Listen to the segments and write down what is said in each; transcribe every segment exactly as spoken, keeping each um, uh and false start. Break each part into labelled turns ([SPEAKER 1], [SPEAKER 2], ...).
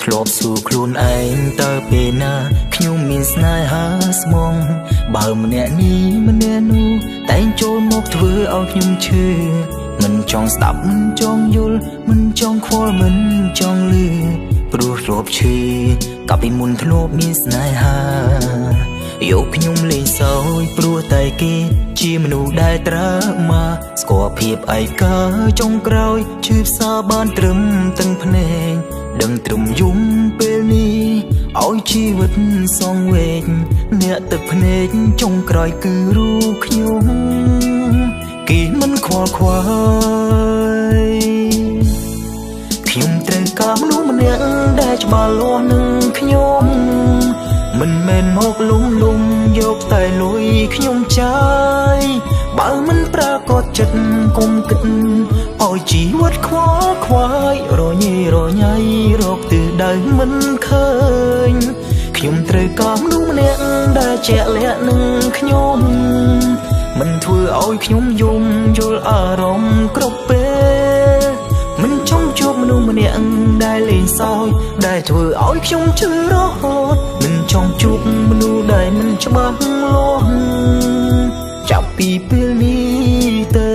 [SPEAKER 1] ធ្លាប់សួរខ្លួនឯងតើពេលណាខ្ញុំមានស្នេហាស្មងបើម្នាក់នេះម្នាក់នោះតែងចូលមកធ្វើឲ្យខ្ញុំឈឺមិនចង់ស្ដាប់មិនចង់យល់មិនចង់ខ្វល់មិនចង់លឺព្រោះធ្លាប់ឈឺកាលពីមុនធ្លាប់មានស្នេហាយកខ្ញុំលេងសើចព្រោះតែគេជាមនុស្សដែលត្រើមកស្គាល់ភាពឯកាចុងក្រោយឈឺផ្សាបានត្រឹមទាំងភ្នែកដឹងត្រឹមយំពេលនេះឲ្យជីវិតសងវែកអ្នកទឹកភ្នែកចុងក្រោយគឺរូបខ្ញុំគេមិនខ្វល់ខ្វាយខ្ញុំត្រូវការមនុស្សម្នាក់ដែលច្បាស់លាស់នឹងខ្ញុំមិនមែនមកលុំលុំយកតែលុយខ្ញុំចាយបើមិនប្រកបចិត្តគុំគិតឲ្យជីវិតខ្វល់ខ្វាយរញ៉េរញ៉ៃរកទិសដៅមិនឃើញខ្ញុំត្រូវការមនុស្សម្នាក់ដែលជាក់លាក់នឹងខ្ញុំមិនធ្វើឲ្យខ្ញុំយំយល់អារម្មណ៍គ្រប់ពេលមិនចង់ជួបមនុស្សម្នាក់ដែលលេងសើចដែលធ្វើឲ្យខ្ញុំឈឺរហូតមិនចង់ជួបមនុស្សដែលមិនច្បាស់លាស់ចាប់ពីពេលនេះទៅ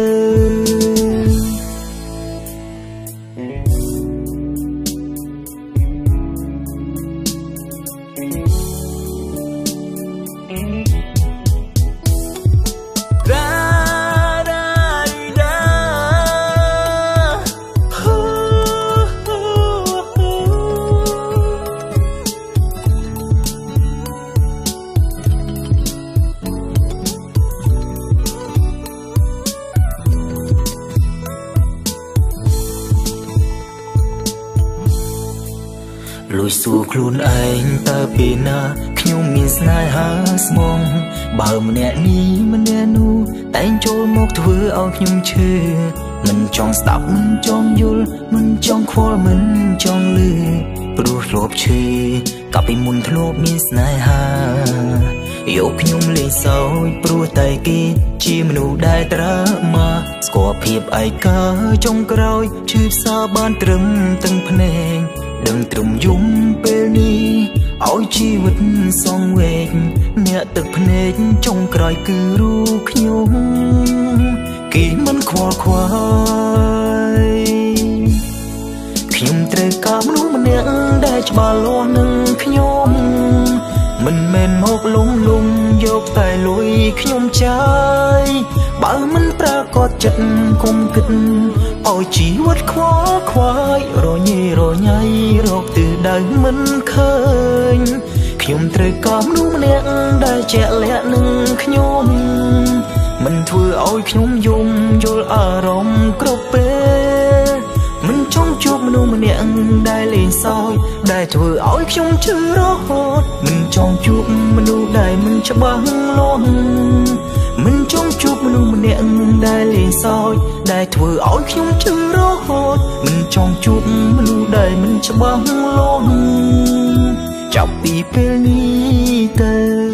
[SPEAKER 1] លួចសួរខ្លួនឯងតើពេលណាខ្ញុំមានស្នេហាស្មងបើម្នាក់នេះម្នាក់នោះតែងចូលមកធ្វើឲ្យខ្ញុំឈឺមិនចង់ស្ដាប់មិនចង់យល់មិនចង់ខ្វល់មិនចង់លឺព្រោះធ្លាប់ឈឺកាលពីមុនធ្លាប់មានស្នេហាយកខ្ញុំលេងសើចព្រោះតែគេជាមនុស្សដែលត្រើមកស្គាល់ភាពឯកាចុងក្រោយឈឺផ្សាបានត្រឹមទាំងភ្នែកដឹងត្រឹមយំពេលនេះឲ្យជីវិតសងវែកអ្នកទឹកភ្នែកចុងក្រោយគឺរូបខ្ញុំគេមិនខ្វល់ខ្វាយខ្ញុំត្រូវការមនុស្សម្នាក់ដែលច្បាស់លាស់នឹងខ្ញុំមិនមែនមកលុំលុំយកតែលុយខ្ញុំចាយបើមិនប្រកបចិត្តគុំគិតឲ្យជីវិតខ្វល់ខ្វាយរញ៉េរញ៉ៃរកទិសដៅមិនឃើញខ្ញុំត្រូវការមនុស្សម្នាក់ដែលជាក់លាក់នឹងខ្ញុំមិនធ្វើឲ្យខ្ញុំយំយល់អារម្មណ៍គ្រប់ពេលមិនចង់ជួបមនុស្សម្នាក់ដែលលេងសើចដែលធ្វើឲ្យខ្ញុំឈឺរហូតមិនចង់ជួបមនុស្សដែលមិនច្បាស់លាស់មិនចង់ជួបមនុស្សម្នាក់ដែលលេងសើចដែលធ្វើឲ្យខ្ញុំឈឺរហូតមិនចង់ជួបមនុស្សដែលមិនច្បាស់លាស់ចាប់ពីពេលនេះទៅ